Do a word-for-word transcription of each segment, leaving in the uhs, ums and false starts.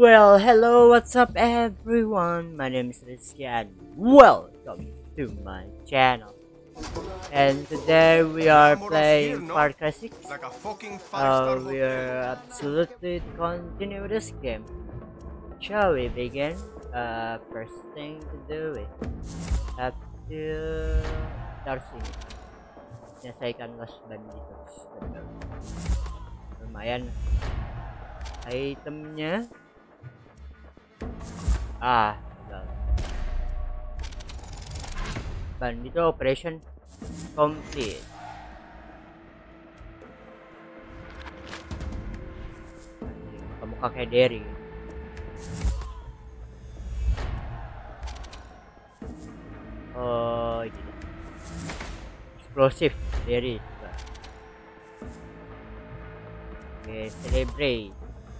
Well, hello, what's up everyone? My name is Rizky and welcome to my channel. And today we are playing Far Cry six. Like a fucking Uh, five-star we hotel. are absolutely continue this game. Shall we begin? Uh, first thing to do is have to taruh sini. Menyelesaikan Los Banditos. Betul. Lumayan. Itemnya. Ah, gagal. Bandito operation complete. Muka kayak Derry. Oh, gitu. Explosive Derry juga. Oke, celebrate.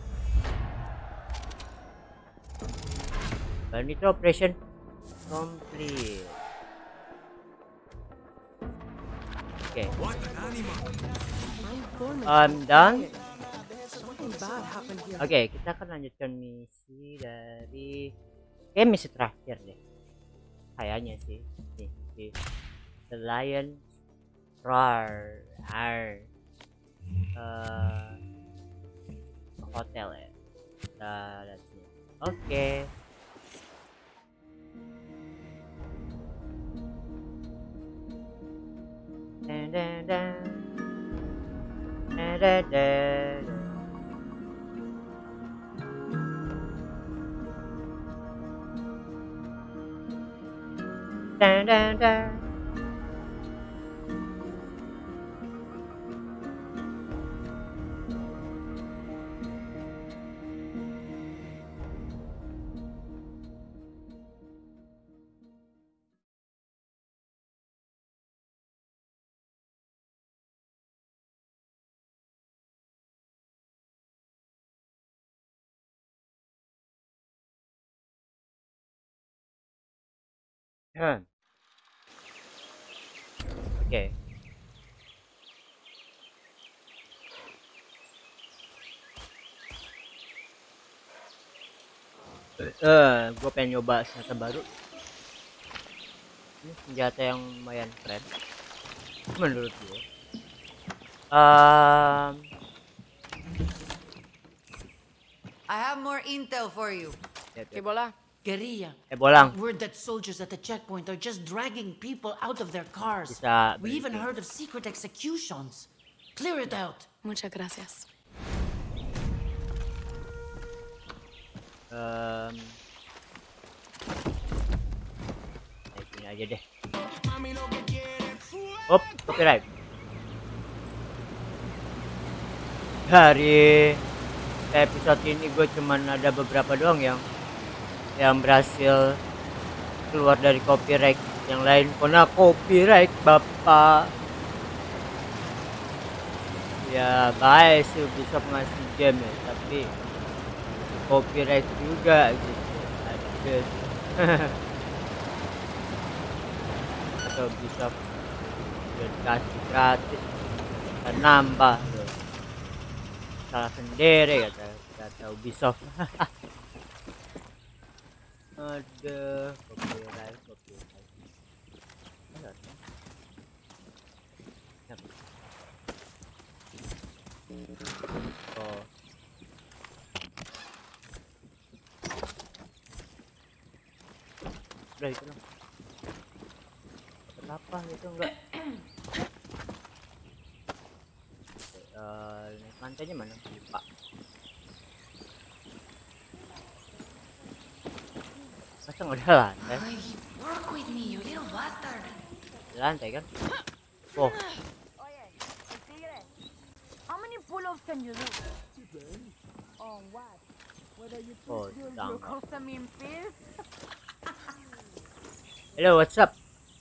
Bandito operation complete. Okay. I'm done. Oke, okay, kita akan lanjutkan misi dari kayak misi terakhir deh. Kayaknya sih. Nih, si The Lion Roar. Ar. Uh, hotel ya. Kita lihat sini. Oke. Okay. Da, da, da. Da, da, da. Da, da, da. Hmm. Oke. Okay. Eh, uh, gue pengen nyoba senjata baru. Ini senjata yang lumayan keren menurut gue. Um, I have more intel for you. Ebola. Guerrilla. Ebolang. Word that soldiers at the checkpoint are just dragging people out of their cars. Bisa We even berhenti. heard of secret executions. Clear it out. Muchas gracias. Um, Naik ini aja deh. Hop, copyright. Dari episode ini gue cuman ada beberapa doang yang yang berhasil keluar dari copyright. Yang lain kena copyright bapak. Ya baik sih bisa ngasih game ya, tapi copyright juga gitu. Aduh. Atau bisa udah dikasih gratis dan nambah tuh. Salah sendiri kata kata Ubisoft. Aduh, copyright, copyright. Oh. Udah itu lah. Kenapa itu enggak? Uh, naik lantainya mana? Lupa. Masa nggak ada lantai? Work with me, you little bastard. Lantai kan? Oh. How many pull-ups can you do? On what? Whether you Oh, twist your down. glucosamine pills? Hello, what's up?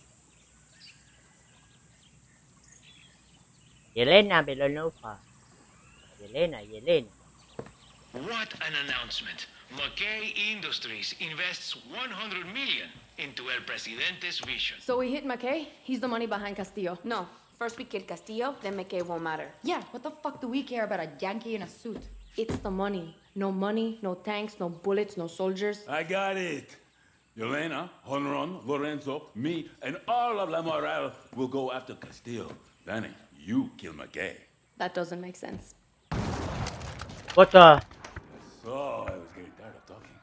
Yelena Belonova. Yelena, Yelena. What an announcement! McKay Industries invests one hundred million into El Presidente's vision. So we hit McKay? He's the money behind Castillo. No. First we kill Castillo, then McKay won't matter. Yeah, what the fuck do we care about a Yankee in a suit? It's the money. No money, no tanks, no bullets, no soldiers. I got it. Yelena, Honron, Lorenzo, me, and all of La Moral will go after Castillo. Danny, you kill McKay. That doesn't make sense. What the? So I was getting tired of talking.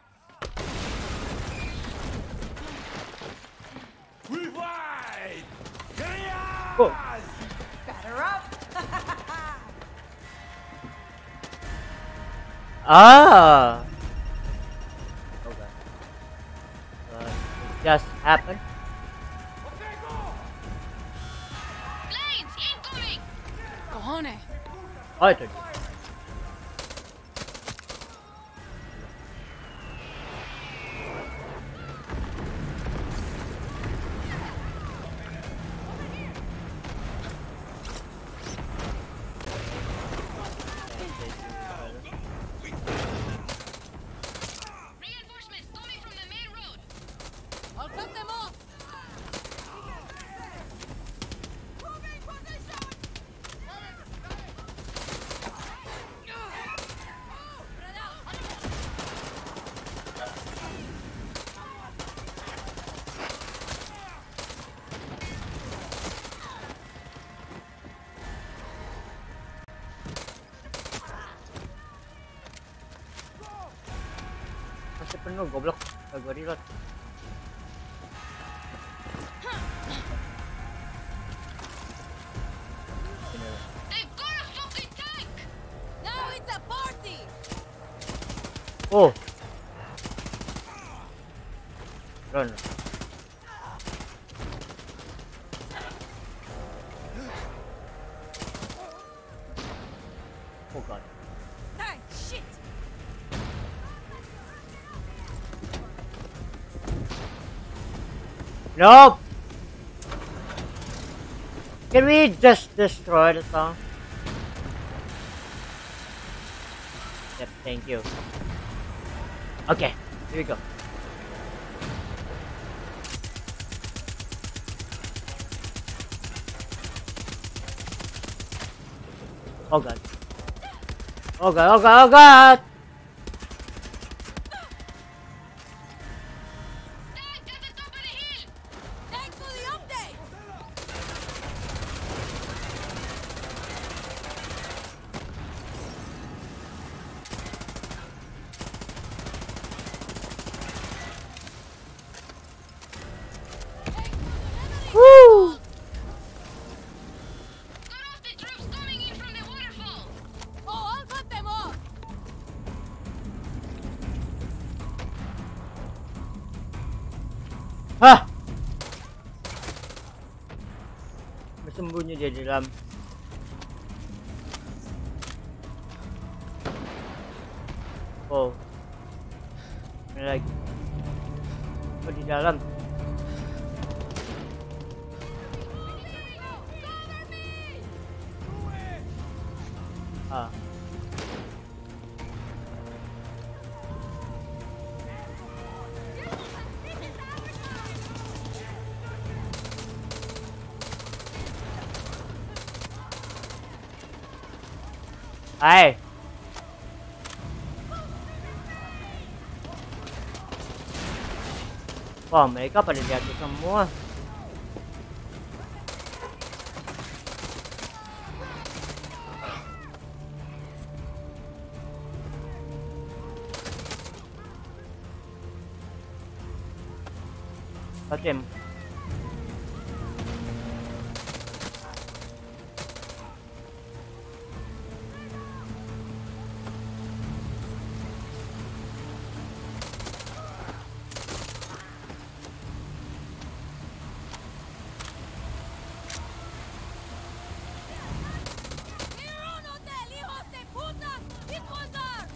We fight! Oh. Batter up. Ah. Okay. Uh, it just happened. Planes incoming! Cojones! Oh, it did. Reinforcements coming from the main road. I'll cut them off. Masih penuh goblok. Gak reload. They've got a fucking tank! Now it's a party. Oh. Run. Oh god. Tank, shit. Nope. Can we just destroy the town? Yep, thank you. Okay, here we go. Oh god. Oh god, oh god, oh god! Tank at the top of the hill! Thanks for the update. Woo! Cut off the troops coming in from the waterfall! Oh, I'll cut them off. Hah! Bersembunyi dia di dalam. Oh. Mana lagi? Oh, di dalam. Ah. Hai. Wah, mereka pada jatuh semua. Oke. ¡Ningún hotel, hijos de puta! ¡It was ours!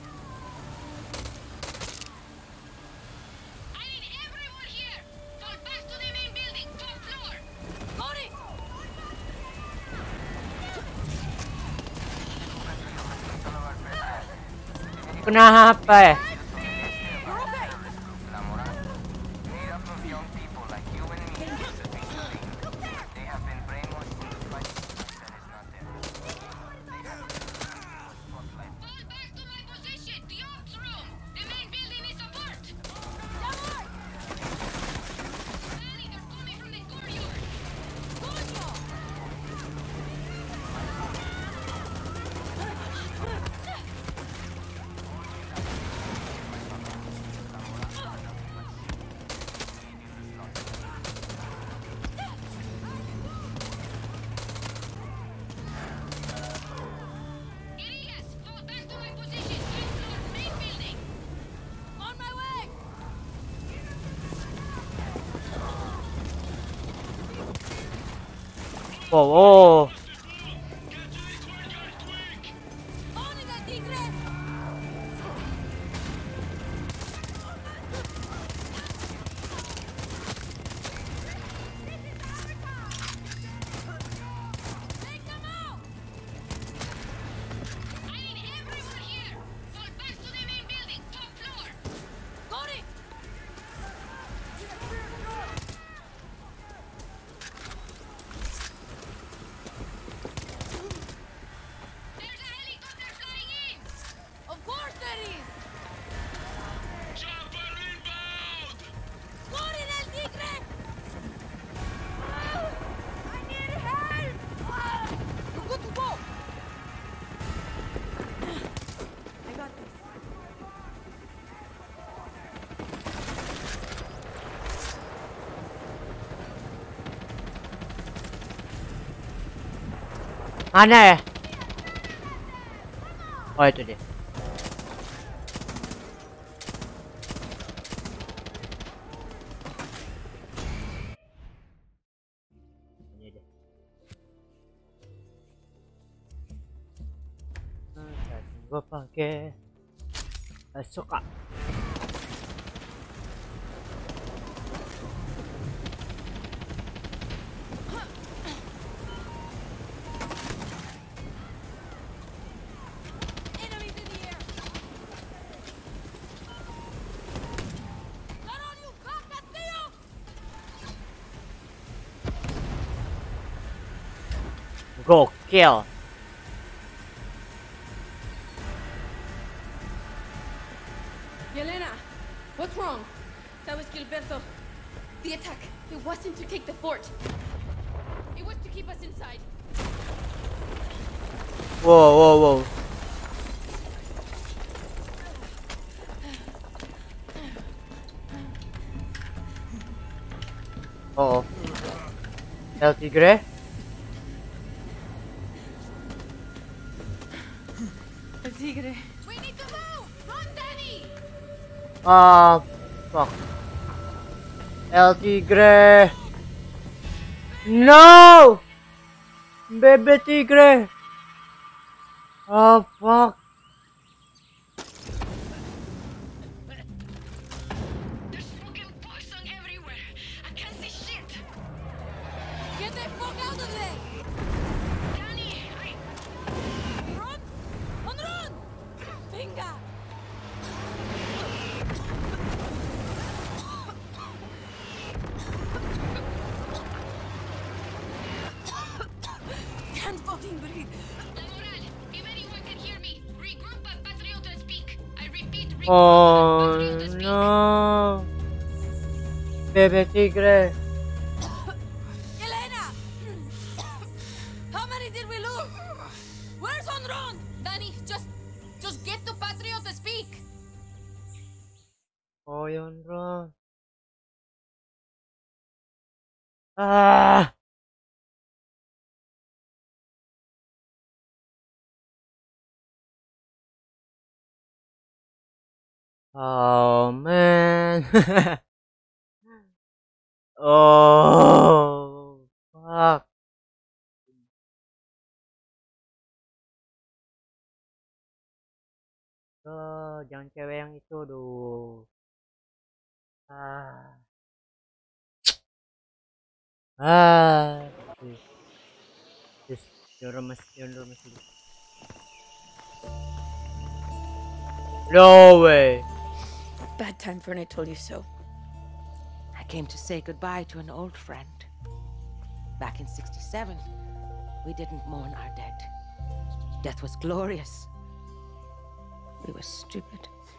I need everyone here! Fall back to the main building, top floor! Got it! Kenapa ya? You're okay. La moral. Made up of young people like you and me. They have been brainwashed into fighting that is not theirs. They have Fall back to my Wow, wow. I need everyone here. Fall back to the main building, top floor. Got it. There's a helicopter flying in. Of course there is. Chopper inbound! Corre del tigre. I need help. We're good to go. I got this. Mana ya? Oh, itu dia. Ini dia. Nah, gua pakai suka. Enemies in the air. Not on you, back at Theo. Go kill. Yelena, what's wrong? That was Gilberto. The attack, it wasn't to take the fort. It was to keep us inside. Whoa, whoa, whoa. Oh. El Tigre? El tigre. We need to move. Run, Danny. Ah, fuck. El Tigre. No! Baby Tigre. Oh, fuck. There's fucking poison everywhere. I can't see shit. Get the fuck out of there. Danny, I... Run! On run! Venga! Can't fucking breathe. Lamoral, if anyone can hear me, regroup at Patriota Speak. I repeat, regroup Oh, at Patriota Speak. no. Baby Tigre. Elena! How many did we lose? Where's Honron? Danny, just... just get to Patriot to speak. Oh, yun, bro. Ah! Oh, man. Oh, fuck. Oh, jangan cewek yang itu, duh. Ah. Ah. Just, yung remes, yung remes. No way. Bad time Ferne told you so. I came to say goodbye to an old friend. Back in sixty-seven, we didn't mourn our dead. Death was glorious. We were stupid.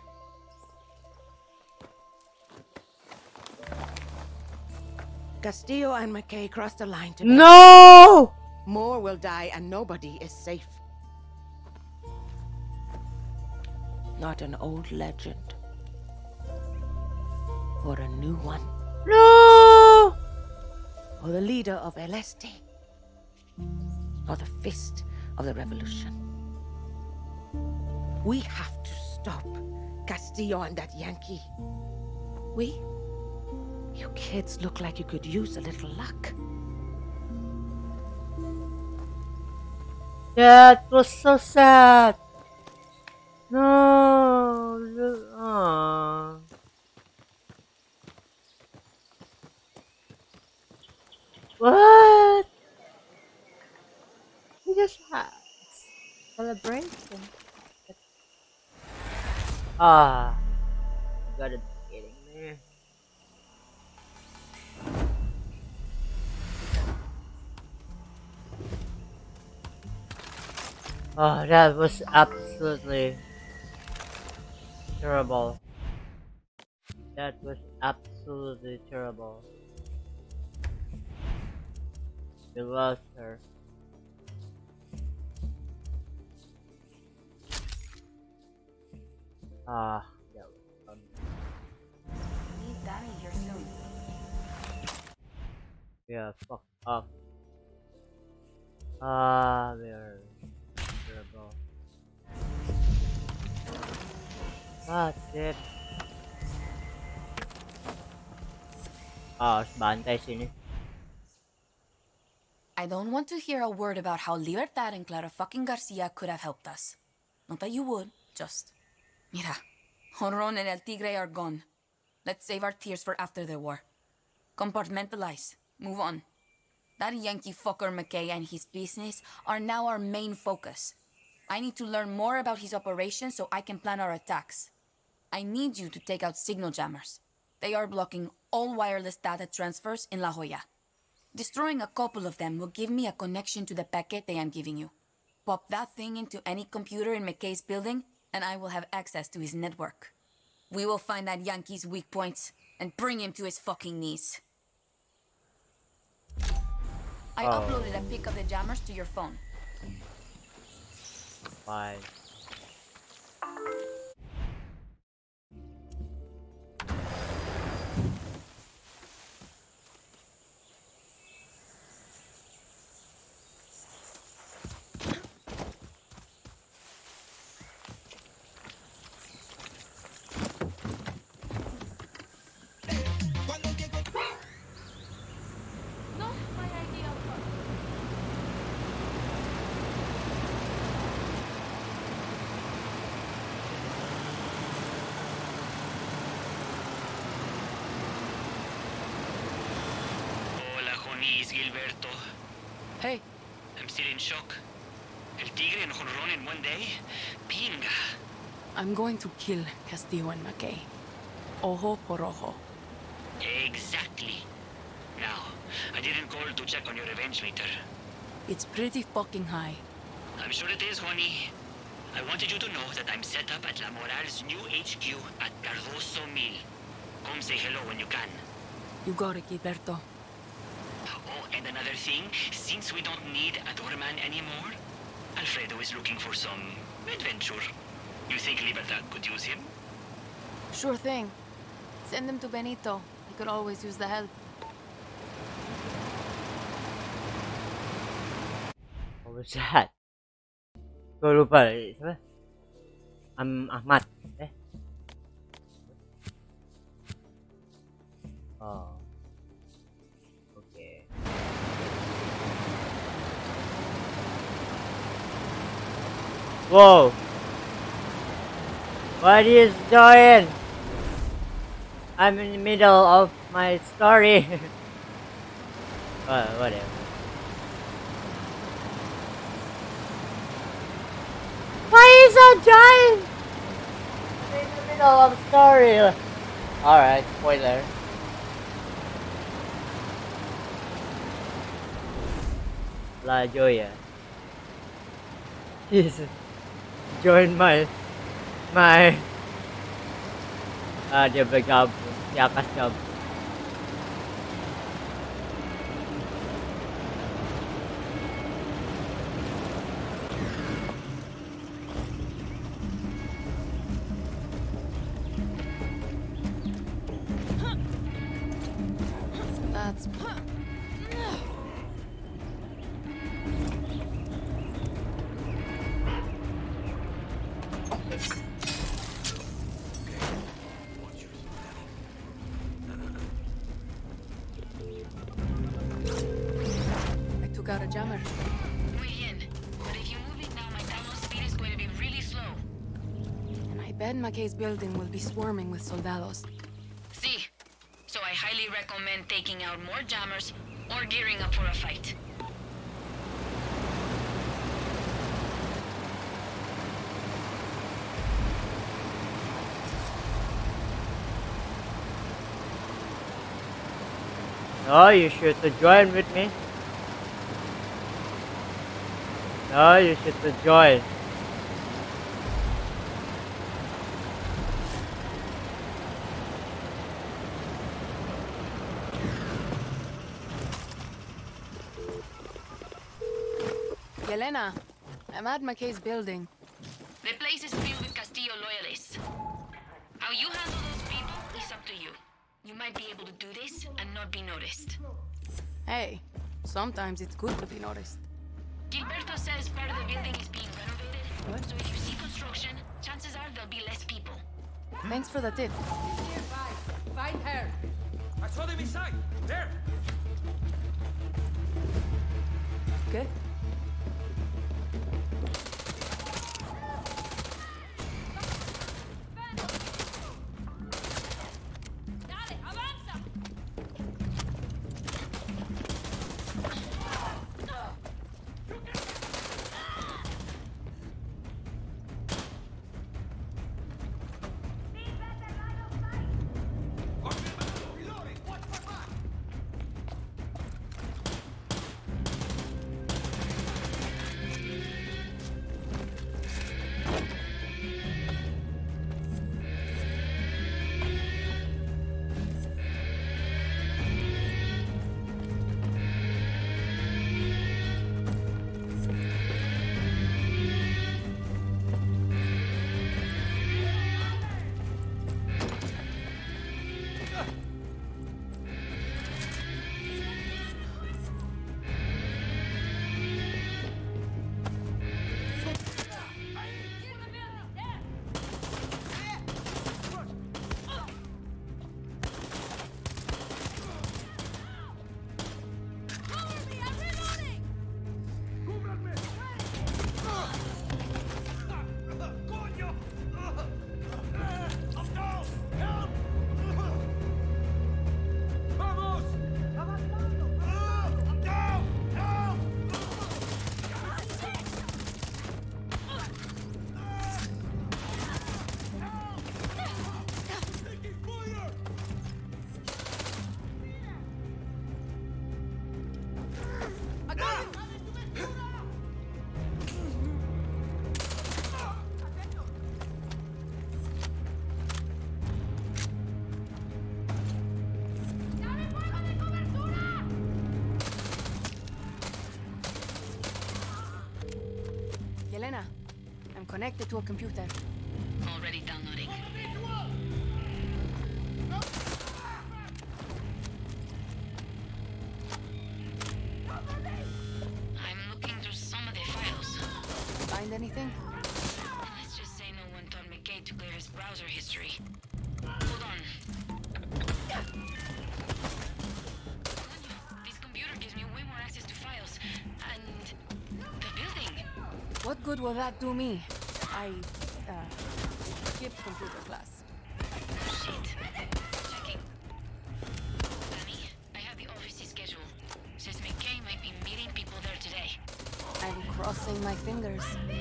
Castillo and McKay crossed the line today. No! More will die and nobody is safe. Not an old legend. Or a new one. No! Or the leader of El Este. Or the fist of the revolution. We have to stop Castillo and that Yankee. We? You kids look like you could use a little luck. That was so sad. No. Aww. What? We just had celebration. Ah, gotta be kidding me. Oh, that was absolutely terrible. That was absolutely terrible. We lost her. Ah, that was fun. Need Danny here soon. Yeah, fuck off. Ah, we are terrible. That's it. Ah, bantay sini. I don't want to hear a word about how Libertad and Clara fucking Garcia could have helped us. Not that you would, just... Mira, Honron and El Tigre are gone. Let's save our tears for after the war. Compartmentalize. Move on. That Yankee fucker McKay and his business are now our main focus. I need to learn more about his operations so I can plan our attacks. I need you to take out signal jammers. They are blocking all wireless data transfers in La Jolla. Destroying a couple of them will give me a connection to the paquete I am giving you. Pop that thing into any computer in McKay's building, and I will have access to his network. We will find that Yankee's weak points and bring him to his fucking knees. I Oh. uploaded a pic of the jammers to your phone. Bye. No, my idea. Hola, Jonis, Gilberto. Hey, I'm still in shock. El Tigre and Honron in one day? Pinga. I'm going to kill Castillo and McKay. Ojo por ojo. Exactly. Now, I didn't call to check on your revenge meter. It's pretty fucking high. I'm sure it is, honey. I wanted you to know that I'm set up at La Moral's new H Q at Cardoso Mil. Come say hello when you can. You got it, Gilberto. Oh, and another thing, since we don't need a doorman anymore, Alfredo is looking for some adventure. You think Libertad could use him? Sure thing. Send him to Benito. He could always use the help. What was that? Gue lupa. Siapa? Am Ahmad. Eh. Oh. Okay. Whoa. What is doing? I'm in the middle of my story. uh, whatever. Why is that giant? I'm in the middle of a story. Alright, spoiler. La Joya. Jesus. Join my my ah dia bergabung, si Akas gabung. That's... I took out a jammer. Muy bien. But if you move bet McKay's building will be swarming with soldados. See, so I highly recommend taking out more jammers or gearing up for a fight. No, you should to join with me. No, you should to join. Yelena, I'm at McKay's building. The place is filled with Castillo loyalists. How you handle those people is up to you. You might be able to do this and not be noticed. Hey, sometimes it's good to be noticed. Gilberto says part of the building is being renovated, so if you see construction, chances are there'll be less people. Thanks for the tip. Find her. I saw them inside. There. Good. Dale, avanza. Yelena, I'm connected to a computer. Already downloading. I'm looking through some of the files. Find anything? Let's just say no one told McKay to clear his browser history. Hold on. This computer gives me way more access to files. And the building. What good will that do me? I, uh, skipped computer class. Shit. Checking. Danny, I have the office's schedule. Says McKay might be meeting people there today. I'm crossing my fingers.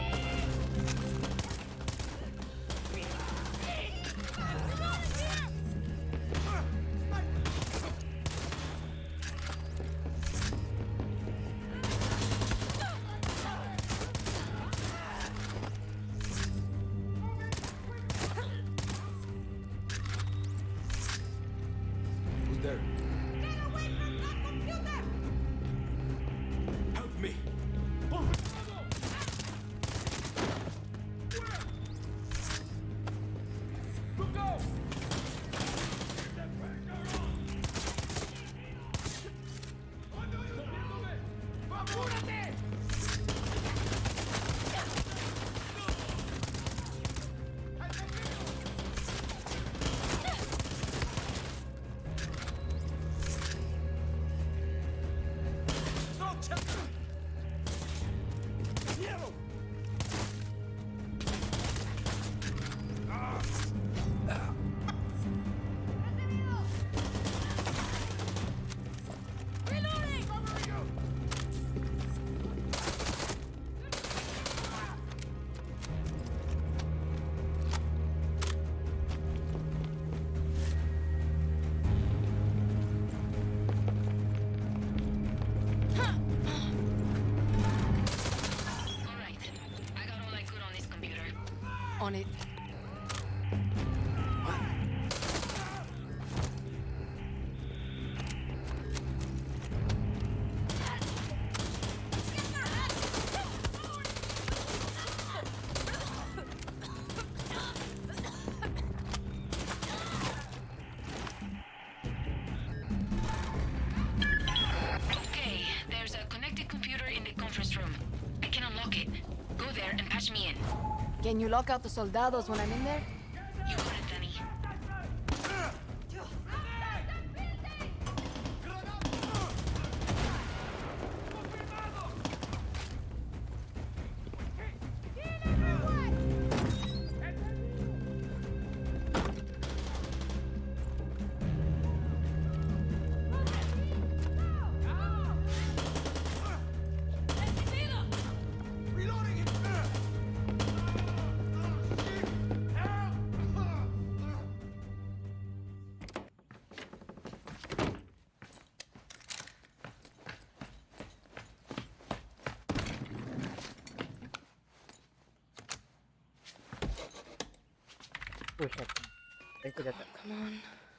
Who's there? Help me. On it. Okay, there's a connected computer in the conference room. I can unlock it. Go there and patch me in. Can you lock out the soldados when I'm in there? You got it, Danny. Push it. Thank you, that. Come on.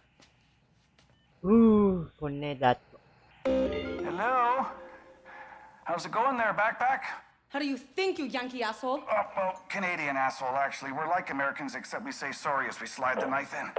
Ooh, ponne that. Hello? How's it going there, backpack? How do you think, you Yankee asshole? Oh, well, Canadian asshole, actually. We're like Americans, except we say sorry as we slide the knife in.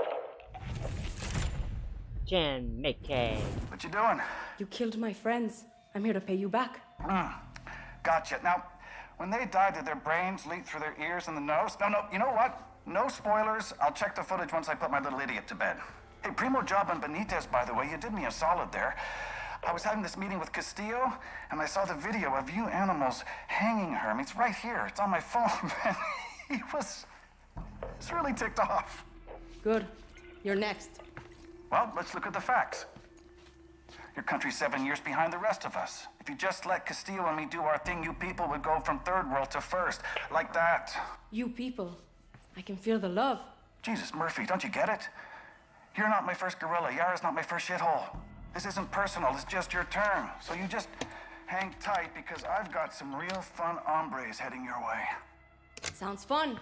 Jen, Mickey. What you doing? You killed my friends. I'm here to pay you back. Mm, gotcha. Now, when they died, did their brains leak through their ears and the nose? No, no, you know what? No spoilers. I'll check the footage once I put my little idiot to bed. Hey, primo job on Benitez, by the way. You did me a solid there. I was having this meeting with Castillo, and I saw the video of you animals hanging her. I mean, it's right here. It's on my phone, man. He was... He's really ticked off. Good. You're next. Well, let's look at the facts. Your country's seven years behind the rest of us. If you just let Castillo and me do our thing, you people would go from third world to first. Like that. You people. I can feel the love. Jesus, Murphy, don't you get it? You're not my first gorilla. Yara's not my first shithole. This isn't personal. It's just your turn. So you just hang tight because I've got some real fun hombres heading your way. Sounds fun.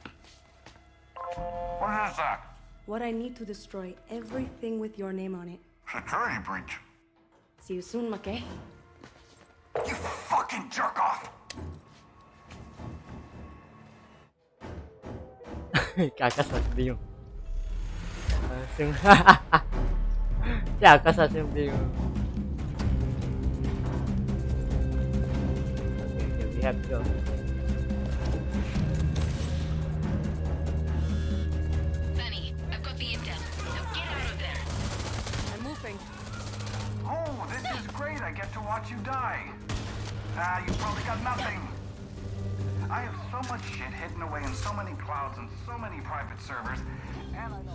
What is that? What I need to destroy everything with your name on it. Security breach. See you soon, McKay. You fucking jerk off! Kakak langsung bingung. Langsung. Kakak langsung bingung. Okay, okay, we have to go. Danny, I've got the intel. Now get out of there. I'm moving. Oh, this is great. I get to watch you die. Ah, you probably got nothing. I have so much shit hidden away in so many clouds and so many private servers, and I know...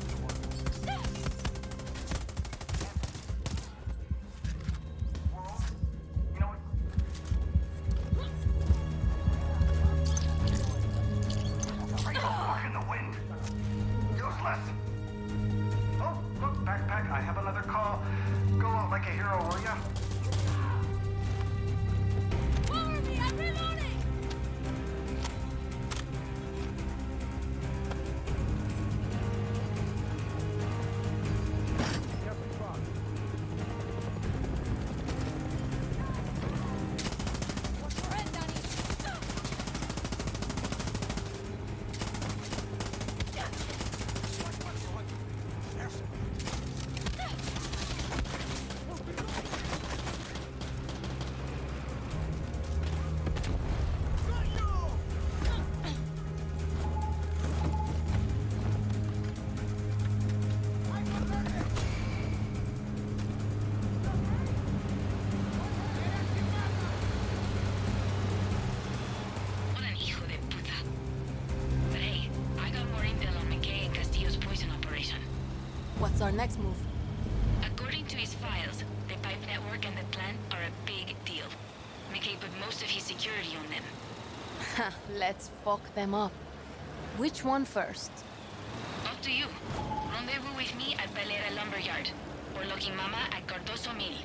You know what? Right the fuck in the wind. Useless. Oh, look, backpack, I have another call. Go out like a hero, will ya? Cover me! I'm reloading! What an hijo de puta. But hey, I got more intel on McKay and Castillo's poison operation. What's our next move? According to his files, the pipe network and the plant are a big deal. McKay put most of his security on them. Ha, let's fuck them up. Which one first? Up to you. Rendezvous with me at Valera Lumberyard, or Looking Mama at Cardoso Mill.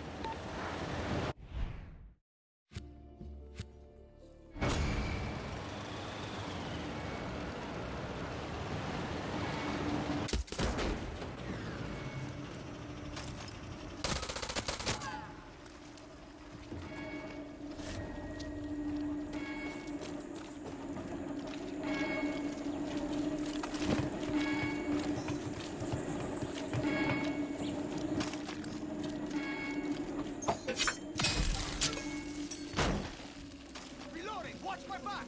Watch my back!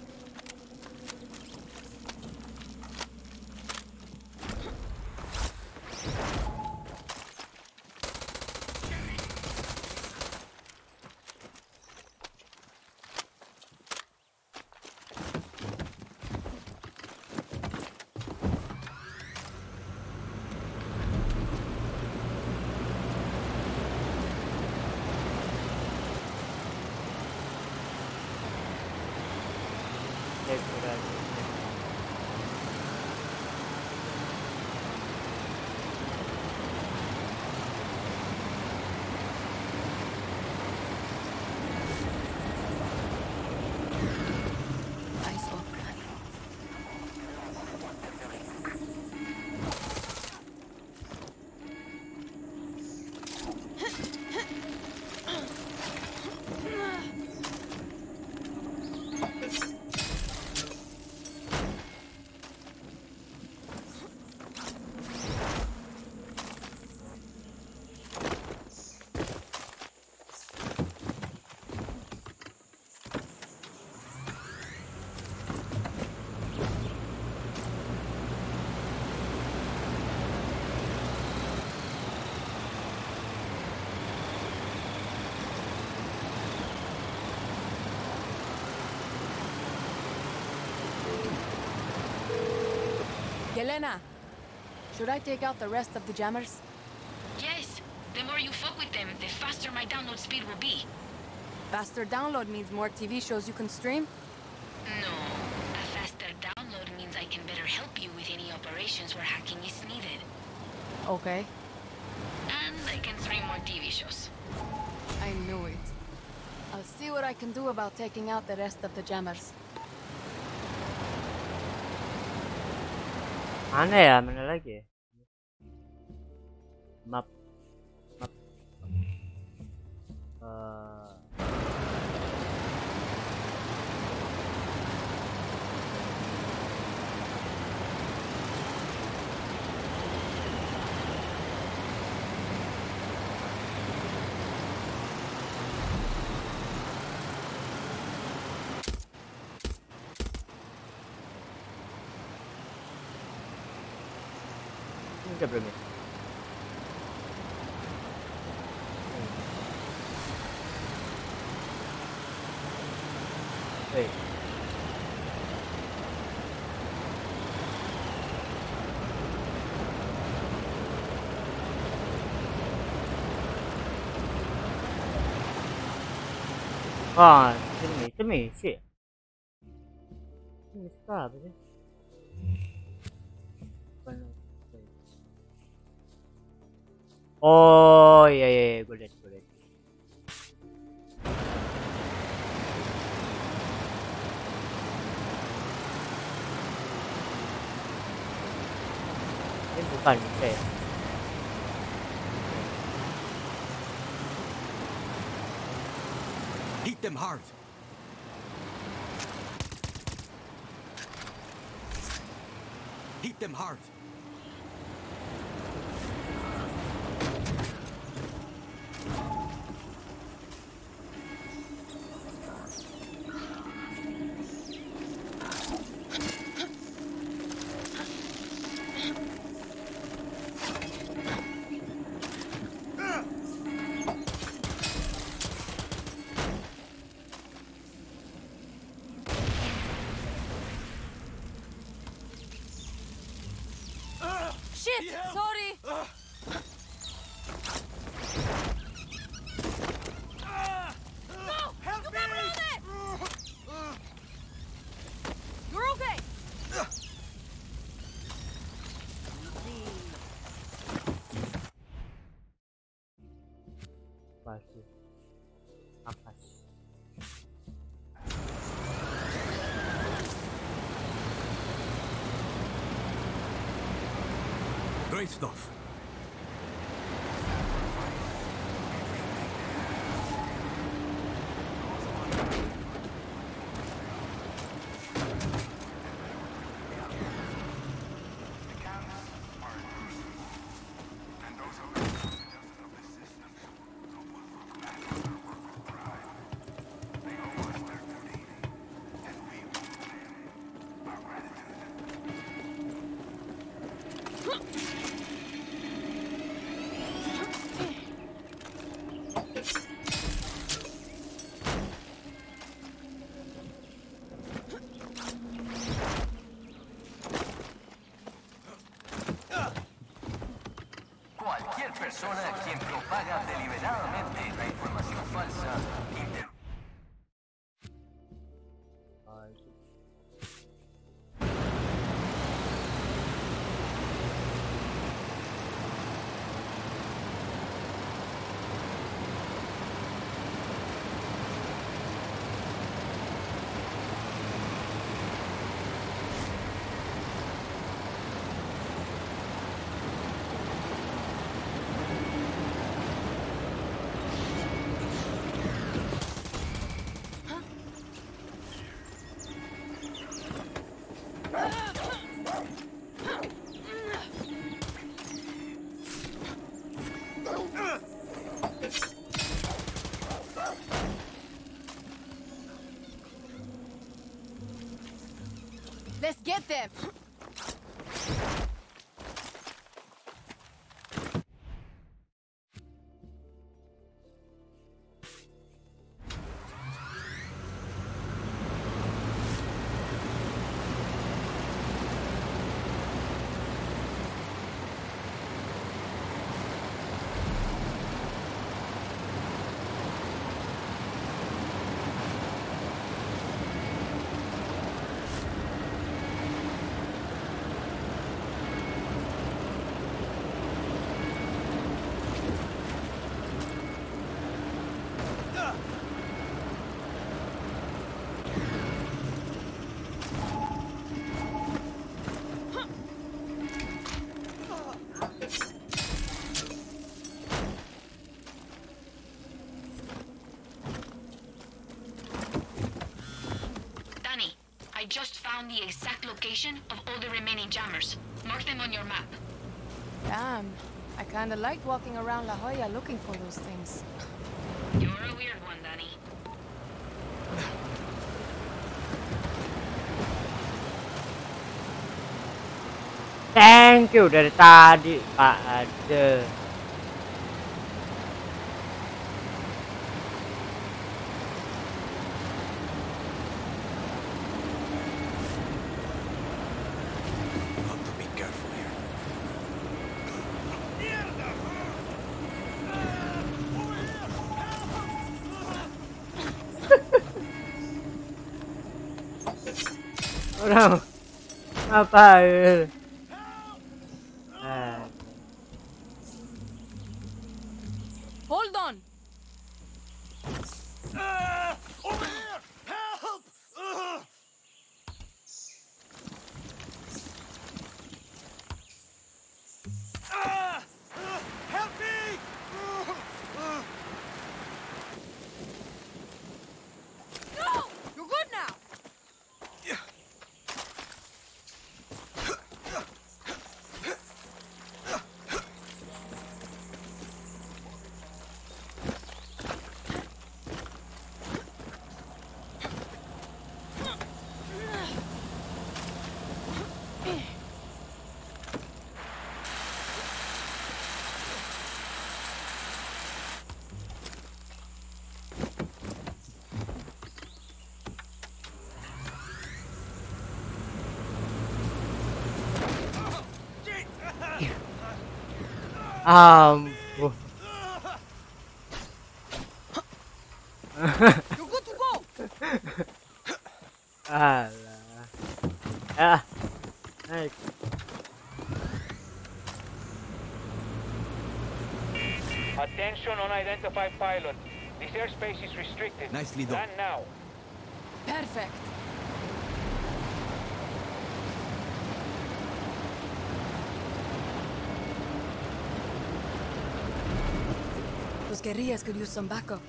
Yelena, should I take out the rest of the jammers? Yes. The more you fuck with them, the faster my download speed will be. Faster download means more T V shows you can stream? No. A faster download means I can better help you with any operations where hacking is needed. Okay. And I can stream more T V shows. I knew it. I'll see what I can do about taking out the rest of the jammers. Mana ya? Mana lagi? Map. Map. Uh... Udah belum ya? Hei. Ah, ini, itu misi. Ini misi apa sih? Oh iya iya, iya. Gue liat gue liat. Ini bukan bisa ya? Hit them hard. Hit them hard. Shit! Sorry! No! Help You me! got around it! You're okay! Pasti. Akas. Great stuff. persona quien propaga deliberadamente la información falsa. Inter Let's get them! I just found the exact location of all the remaining jammers. Mark them on your map. Damn. I kinda liked walking around La Jolla looking for those things. You're a weird one, Danny. Thank you dari tadi, Pak Ade. Orang apa ya? Ah. Hold on. Uh, over here! Help! Uh. Uh, uh, help me! Uh, uh. No! You're good now! Um. You're good to go. Alah. Ah. Nice. Attention unidentified pilot. This airspace is restricted. Nicely done. Land now. Perfect. Those guerrillas could use some backup.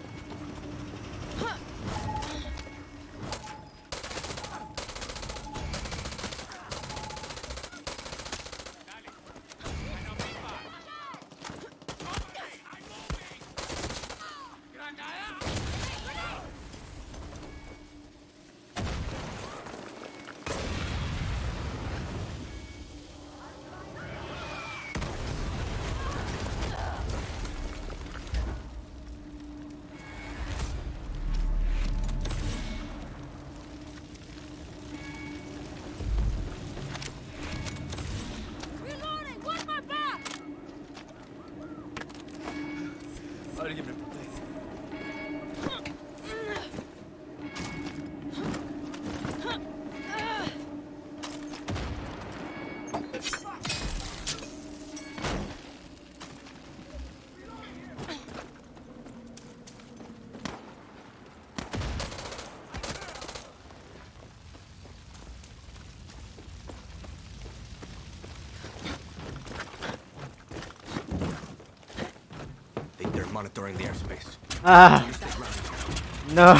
monitoring the airspace. Ah. No.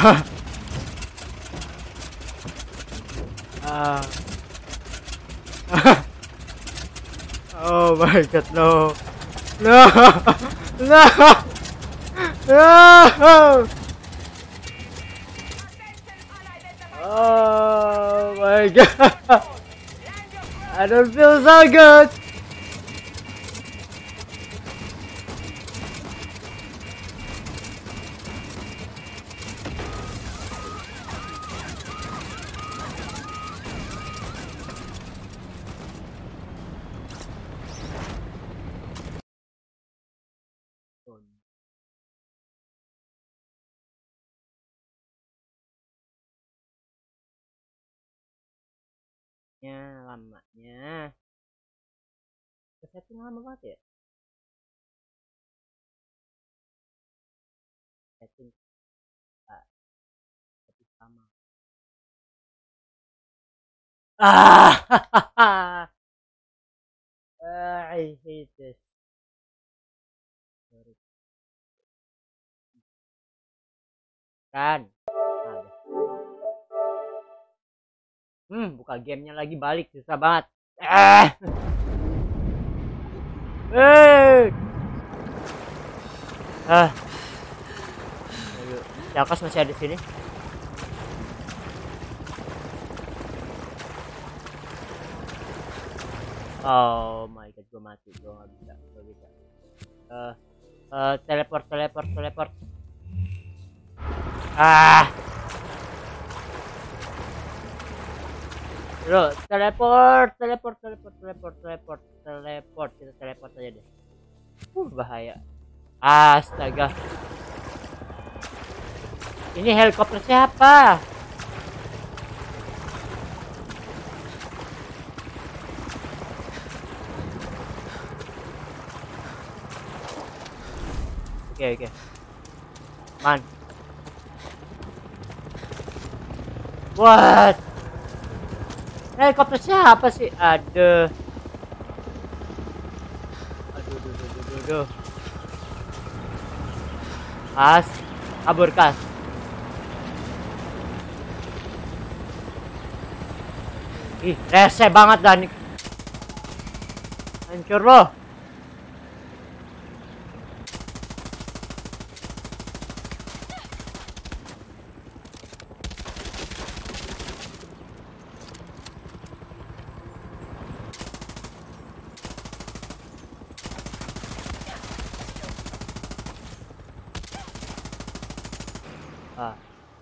Ah. Oh my god, no. No. No. No. Oh my god. I don't feel so good. Ya, lamanya. Setting lama banget ya. Setting ah, tapi sama. Ah, uh, I hate this. Sorry. Kan. Ada. Hmm, buka gamenya lagi balik susah banget. Ah. Eh. Ah. Jakas masih ada di sini. Oh my god, gue mati, gue nggak bisa, gue bisa. Uh, uh, teleport, teleport, teleport. Ah. Bro, teleport, teleport, teleport, teleport, teleport, teleport, kita teleport aja deh. Uh, bahaya. Astaga. Ini helikopter siapa? Oke, oke. Man. What? Helikopter siapa sih? Aduh. Aduh, aduh, aduh, aduh, aduh. Kas, kabur kas. Ih, rese banget dah nih. Hancur loh. Ah.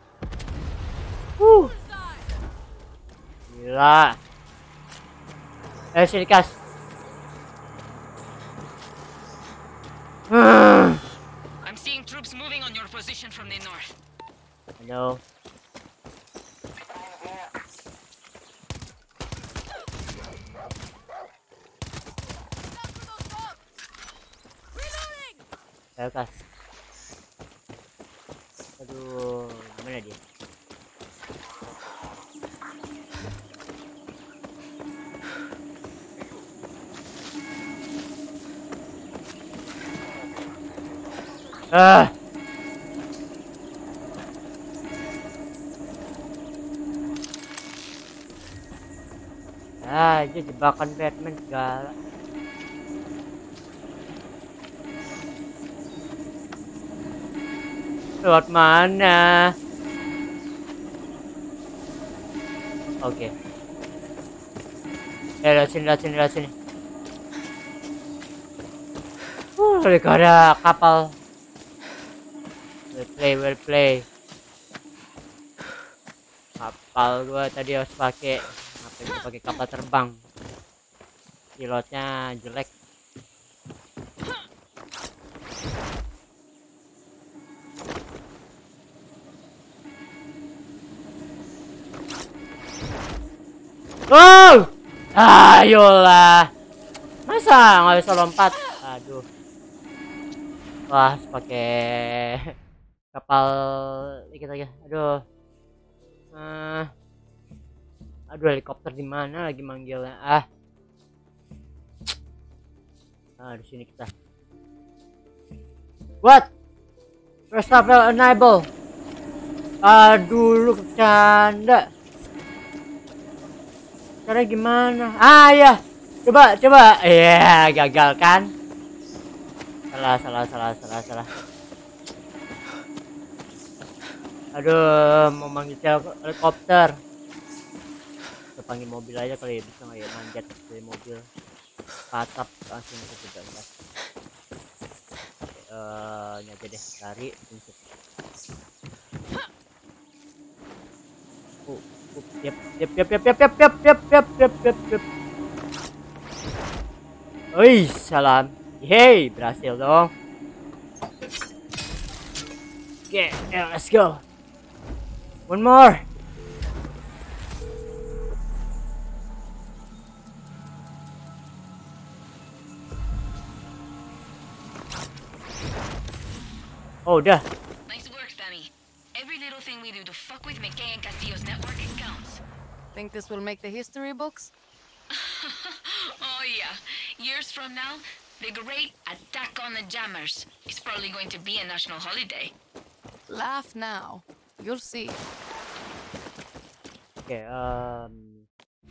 Uh. Gila. Eh, sini kas. I'm seeing troops moving on your position from the north. No. Ayo kas. Aduh, mana dia? Ah. Ah, itu jebakan Batman segala. Lewat mana? Oke. Okay. Eh, lewat sini, lewat sini, lewat sini. Uh, ada kapal. Well play, well play. Kapal gua tadi harus pakai apa itu pakai kapal terbang. Pilotnya jelek. Oh, ayolah. Masa nggak bisa lompat? Aduh. Wah, pakai kapal dikit aja. Aduh. Uh, aduh, helikopter di mana lagi manggilnya? Ah. Ah, di sini kita. What? Press travel enable. Aduh, lu bercanda. Cara gimana? Ah ya, coba coba. Iya, yeah, gagal kan? Salah salah salah salah salah. Aduh, mau manggil helikopter. Kita panggil mobil aja kali ya, bisa nggak ya manjat dari mobil. Patap langsung ke tiga belas. Eh, ini aja deh, lari untuk. Oh, oh, yep, yep, yep, yep, yep, yep, yep, yep, yep, yep, yep, yep. Oi, salam. Hey, berhasil dong. Oke, okay, yeah, let's go. One more. Oh, udah. Nice work, Danny. Every little thing we do to fuck with McKay and Castillo's network counts. Think this will make the history books? Oh yeah. Years from now, the great attack on the jammers is probably going to be a national holiday. Laugh now. You'll see. Oke, okay, um...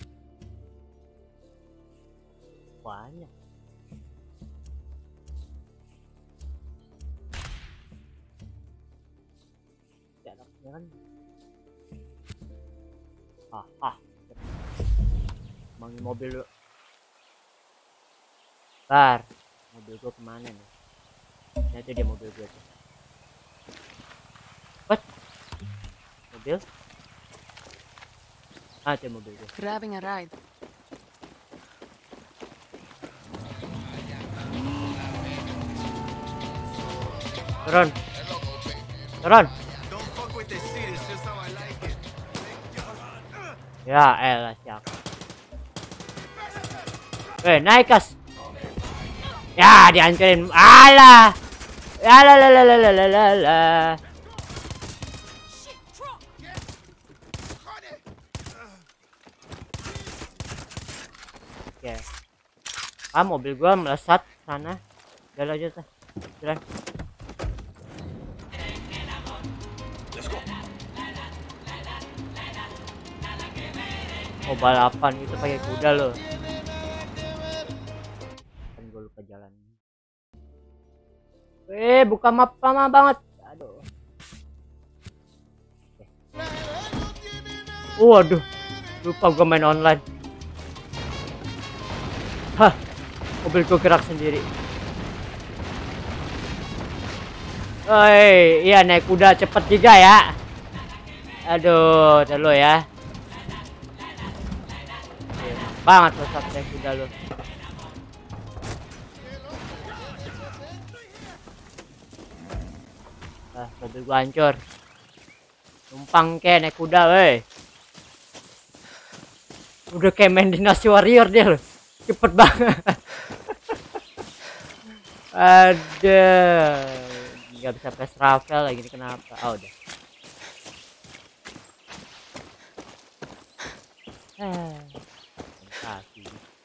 banyak. Jaraknya kan. Ah, ah. Manggil mobil dulu. Bar, mobil gua kemana nih? Nanti dia mobil gua tuh. What? Mobil? Ah, itu mobil gua. Grabbing a ride. Turun. Turun. Ya elah siapa. Eh, naik kas. Ya, dihancurin. Alah. Alah la la la la la la la. Oke. Ah, mobil gua melesat sana. Jalan aja tuh. Jalan. Oh, balapan itu pakai kuda loh. Kan gue lupa jalan. Eh, buka map lama banget. Aduh. Okay. Waduh, lupa gue main online. Hah, mobil gue gerak sendiri. Oi, iya naik kuda cepet juga ya. Aduh, dulu ya. Banget lo saat naik kuda lo. Ah, mobil gua hancur. Numpang ke naik kuda, weh. Udah kayak main Dynasty Warrior dia lo. Cepet banget. Ada. Nggak bisa press travel lagi ini kenapa? Oh, udah. Ah. Kaki.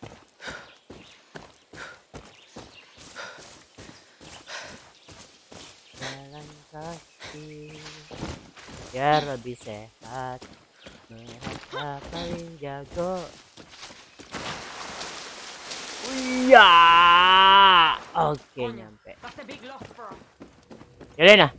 Jalan kaki biar lebih sehat, merasa paling jago. Iya, oke nyampe. Yelena.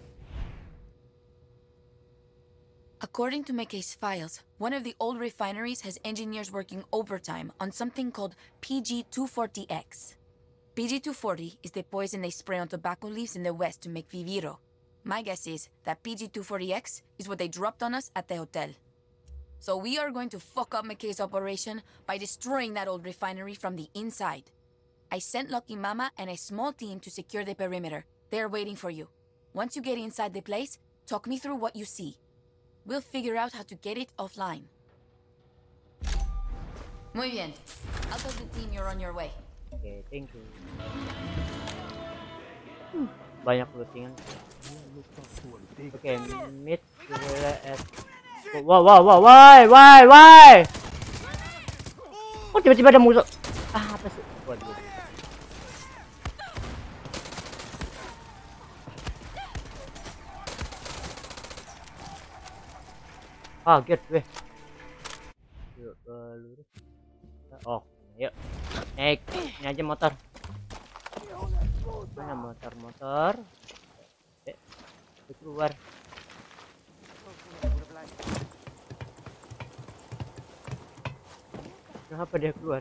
According to McKay's files, one of the old refineries has engineers working overtime on something called P G two forty X. P G two forty is the poison they spray on tobacco leaves in the West to make viviro. My guess is that P G two forty X is what they dropped on us at the hotel. So we are going to fuck up McKay's operation by destroying that old refinery from the inside. I sent Lucky Mama and a small team to secure the perimeter. They are waiting for you. Once you get inside the place, talk me through what you see. We'll figure out how to get it offline. Muy bien. I'll tell the team you're on your way. Okay, thank you. Hmm, banyak lootingan. Okay, meet at. Wow, wow, wow, why, why, why? Oh, tiba-tiba ada musuh. Ah, apa sih? Waduh. Kaget gue. Yuk, lurus. Oh, yuk. Naik. Ini aja motor. Mana motor-motor? Eh, keluar. Kenapa dia keluar?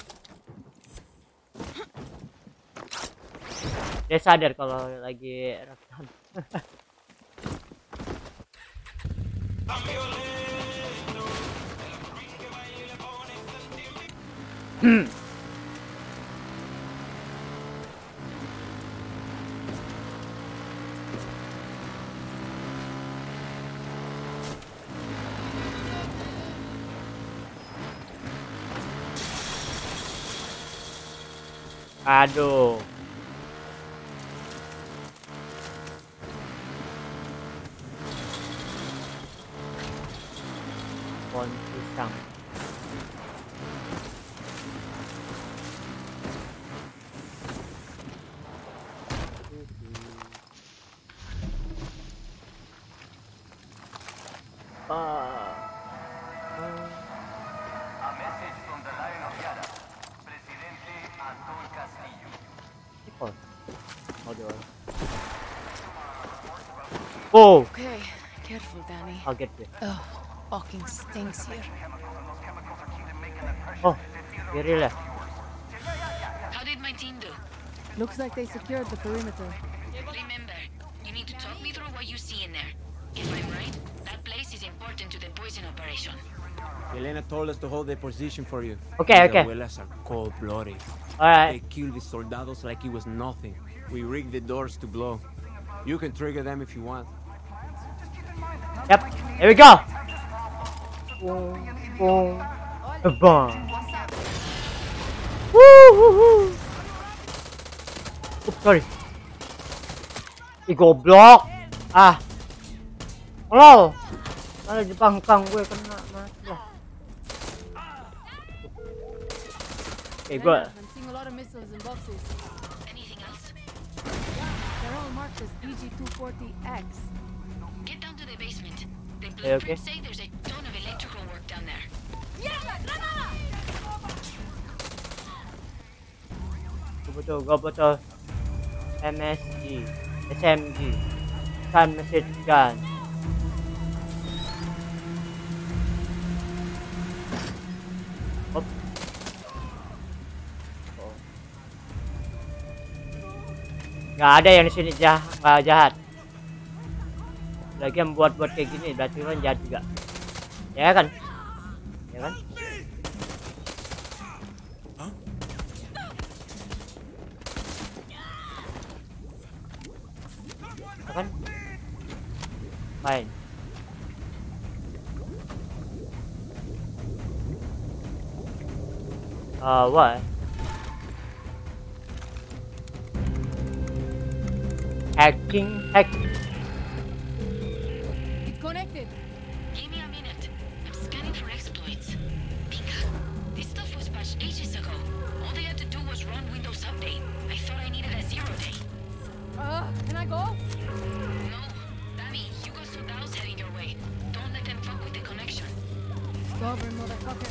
Dia sadar kalau lagi rekam. Hmm. Aduh. Pohon pisang. A message from the Lion of Yara, Presidente Anton Castillo. Oh, oh. Okay, careful, Danny. I'll get this. Oh, fucking stinks here. Oh, you really? How did my team do? Looks like they secured the perimeter. Remember, you need to talk me through what you see in there. If I'm right, that place is important to the poison operation. Elena told us to hold the position for you. Okay, The okay. abuelas are cold-blooded. Alright. They kill the soldados like it was nothing. We rigged the doors to blow. You can trigger them if you want. Yep. Here we go. Boom, boom, boom. Woo, woo, woo. Oops, sorry. Ih, goblok. Ah. Lol. Malah jepang-jepang gue kena mati lah. Oke, gue. I'm seeing a lot of missiles in boxes. Anything else? They're all marked as B G two forty X. Get down to the basement. The Okay, okay. blueprints say there's a ton of electrical work down there. Gue butuh, gue butuh M S G, S M G, Stun Message Gun. Hop. Oh. Nggak ada yang di sini jah, nggak jahat. Lagi yang buat-buat kayak gini berarti kan jahat juga, ya kan? Ya kan? Ya kan? Fine. Uh, what? Hacking, hacking. It's connected. Give me a minute. I'm scanning for exploits. Pika, this stuff was patched ages ago. All they had to do was run Windows Update. I thought I needed a zero day. Uh, can I go? No, Danny, you got soldados heading your way. Don't let them fuck with the connection. Stubborn motherfucker.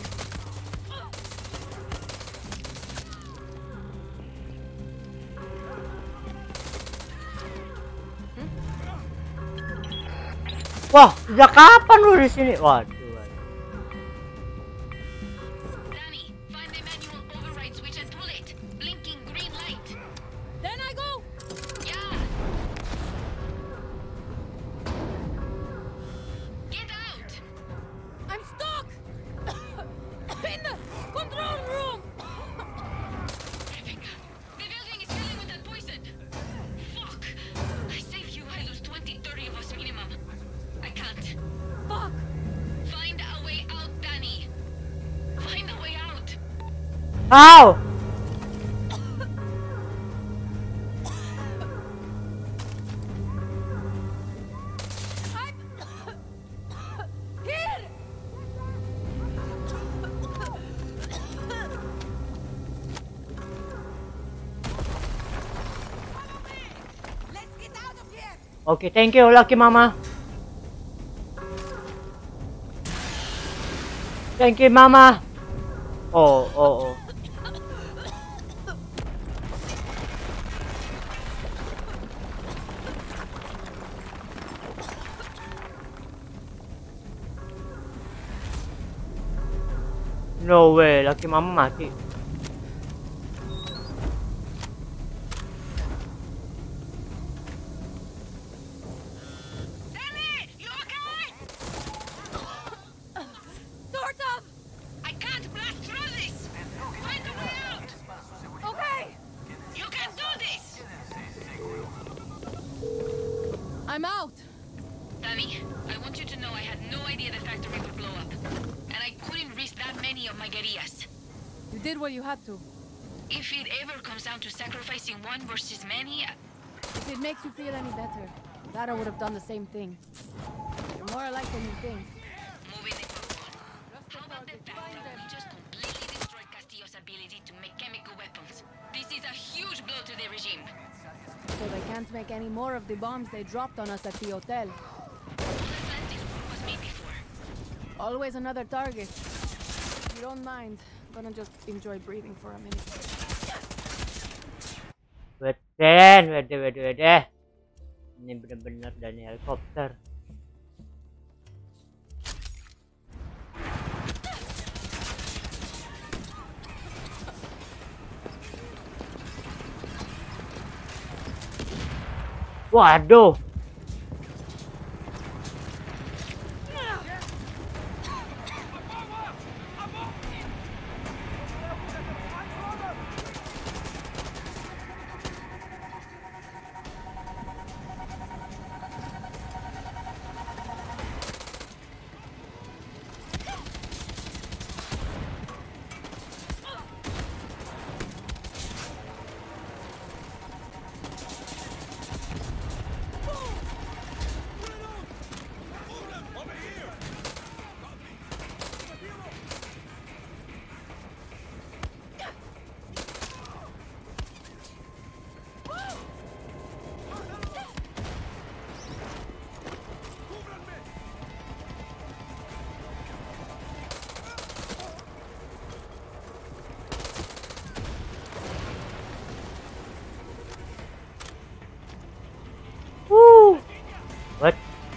Wah, sejak kapan lu di sini? Waduh. Danny, find the manual override switch and pull it. Blinking green light. Then I go. Yeah. Get out. I'm stuck. In the control room. Rebecca, the building is filling with that poison. Fuck. I save you, I lose twenty, thirty of us minimum. I can't. Fuck. Find a way out, Danny. Find a way out. How? Here. Oke, thank you Lucky Mama. Thank you, Mama. Oh, oh, oh. No way, laki Mama mati. Sort of! I can't blast through this! Find a way out! Okay! You can do this! I'm out! Danny, I want you to know I had no idea the factory would blow up. And I couldn't risk that many of my guerrillas. You did what you had to. If it ever comes down to sacrificing one versus many... I... If it makes you feel any better, Lara would have done the same thing. You're more alike than you think. Moving it forward. How about the fact that we just completely destroyed Castillo's ability to make chemical weapons? This is a huge blow to the regime. So they can't make any more of the bombs they dropped on us at the hotel. Atlantis was made before. Always another target. If you don't mind, I'm gonna just enjoy breathing for a minute. Beden, bede, bede, bede. Ini benar-benar dari helikopter. Waduh. What?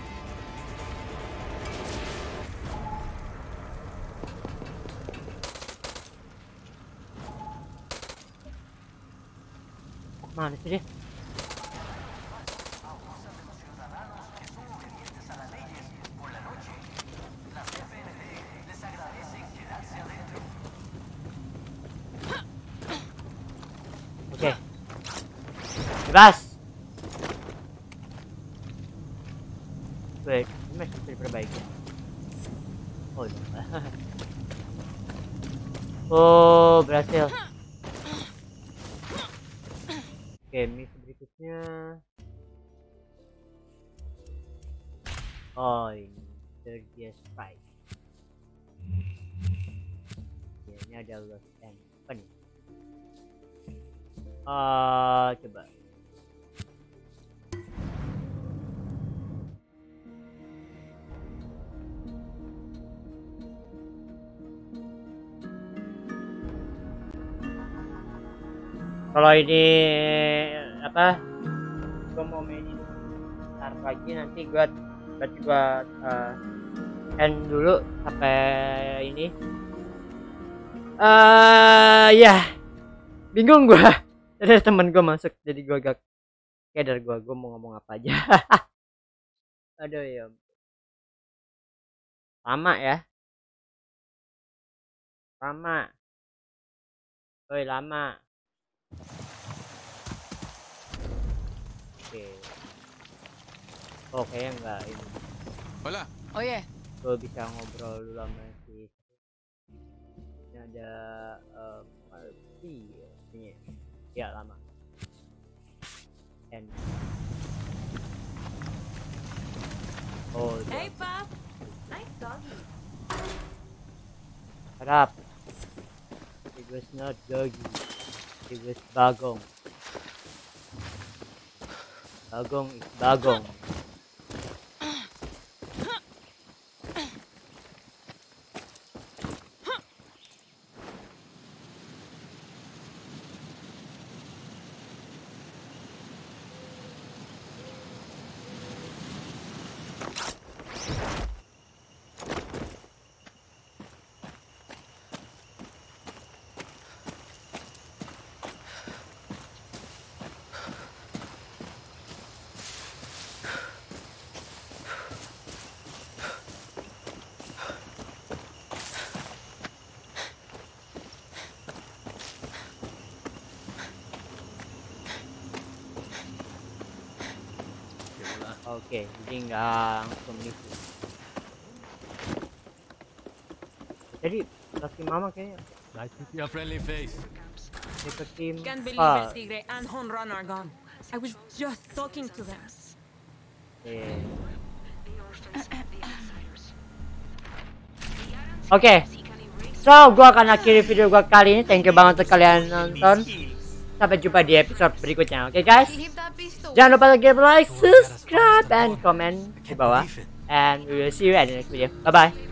Mana sih dia? Oke. Bebas. Wait, ini masih bisa diperbaiki. Oh, iya. Oh, berhasil. Oke, misi berikutnya. Oh, ini Sergia Strike. Ya, ini ada Lost End. Apa nih? Ah, coba. Kalau ini apa? Gue mau mainin ntar lagi, nanti gue berarti gue uh, end dulu sampai ini. Uh, ya, yeah. Bingung gue. Ada temen gue masuk, jadi gue gak kader gue. Gue mau ngomong apa aja. Aduh ya. Lama ya. Lama. Woi lama. Oke. Oh kayaknya enggak ini. Hola. Oh yeah. Gue bisa ngobrol dulu sama si. Ini ada um, Marty ini. Ya lama. And. Oh. Hey Pop. Nice doggy. Shut up. It was not doggy. It was Bagong. Bagong is Bagong. Oke, jadi nggak langsung misi. Jadi laki mama kayaknya. Nice to see a friendly face. Seperti Can't believe ah, El Tigre and Honron are gone. I was just talking to them. eh. Oke, so gua akan akhiri video gua kali ini. Thank you banget untuk kalian nonton. Sampai jumpa di episode berikutnya. Oke guys, jangan lupa like, like, subscribe, and comment di bawah. And we will see you at the next video. Bye bye.